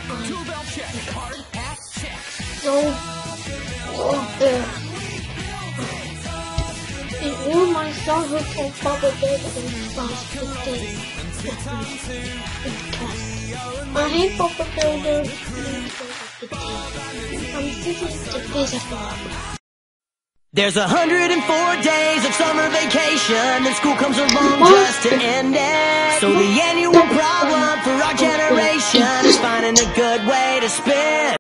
In all my childhood of Papa Bear and last 15 I hate Papa Bear I'm sitting to visit Bob. There's 104 days of summer vacation, and school comes along just to end it. So the annual problem for our generation is finding a good way to spend